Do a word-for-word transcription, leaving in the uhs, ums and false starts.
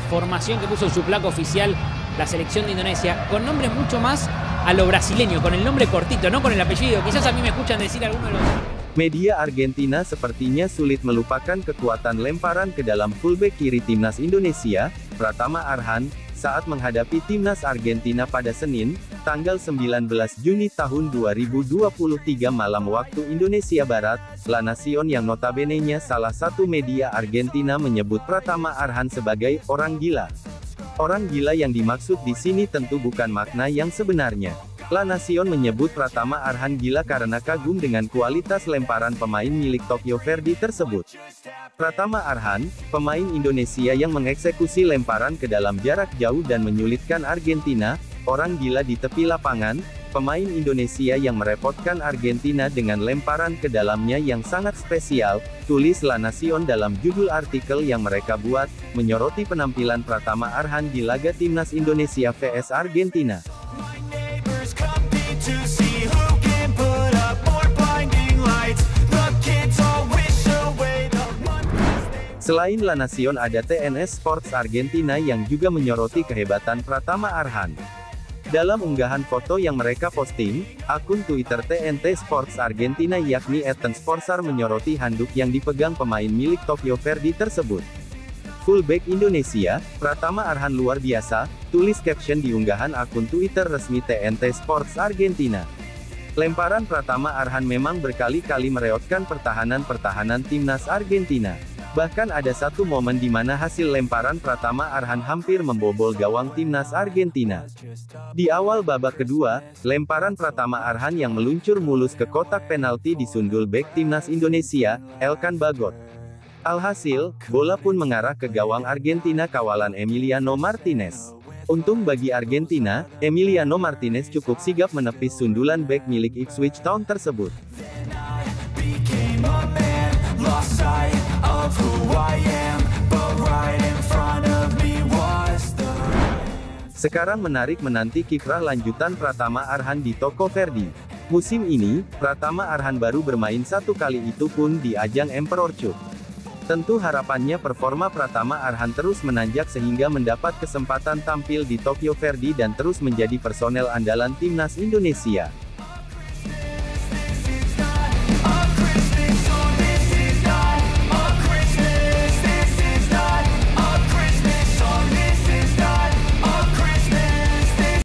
formación que puso en su placa oficial la selección de Indonesia, con nombre mucho más a lo brasileño, con el nombre cortito, no con el apellido. Quizás a mí me escuchan decir alguno de los... Media Argentina sepertinya sulit melupakan kekuatan lemparan ke dalam fullback kiri timnas Indonesia, Pratama Arhan, saat menghadapi timnas Argentina pada Senin, tanggal sembilan belas Juni tahun dua ribu dua puluh tiga malam waktu Indonesia Barat. La Nación yang notabene-nya salah satu media Argentina menyebut Pratama Arhan sebagai orang gila. Orang gila yang dimaksud di sini tentu bukan makna yang sebenarnya. La Nación menyebut Pratama Arhan gila karena kagum dengan kualitas lemparan pemain milik Tokyo Verdy tersebut. Pratama Arhan, pemain Indonesia yang mengeksekusi lemparan ke dalam jarak jauh dan menyulitkan Argentina, orang gila di tepi lapangan, pemain Indonesia yang merepotkan Argentina dengan lemparan ke dalamnya yang sangat spesial, tulis La Nación dalam judul artikel yang mereka buat, menyoroti penampilan Pratama Arhan di laga timnas Indonesia versus Argentina. Selain La Nación ada T N S Sports Argentina yang juga menyoroti kehebatan Pratama Arhan. Dalam unggahan foto yang mereka posting, akun Twitter T N T Sports Argentina yakni et ten sportsar menyoroti handuk yang dipegang pemain milik Tokyo Verdy tersebut. Fullback Indonesia, Pratama Arhan luar biasa, tulis caption di unggahan akun Twitter resmi T N T Sports Argentina. Lemparan Pratama Arhan memang berkali-kali mereotkan pertahanan-pertahanan timnas Argentina. Bahkan ada satu momen di mana hasil lemparan Pratama Arhan hampir membobol gawang timnas Argentina. Di awal babak kedua, lemparan Pratama Arhan yang meluncur mulus ke kotak penalti disundul bek timnas Indonesia, Elkan Bagot. Alhasil, bola pun mengarah ke gawang Argentina kawalan Emiliano Martinez. Untung bagi Argentina, Emiliano Martinez cukup sigap menepis sundulan bek milik Ipswich Town tersebut. Sekarang menarik menanti kiprah lanjutan Pratama Arhan di Tokyo Verdy. Musim ini, Pratama Arhan baru bermain satu kali, itu pun di ajang Emperor Cup. Tentu harapannya performa Pratama Arhan terus menanjak sehingga mendapat kesempatan tampil di Tokyo Verdy dan terus menjadi personel andalan timnas Indonesia.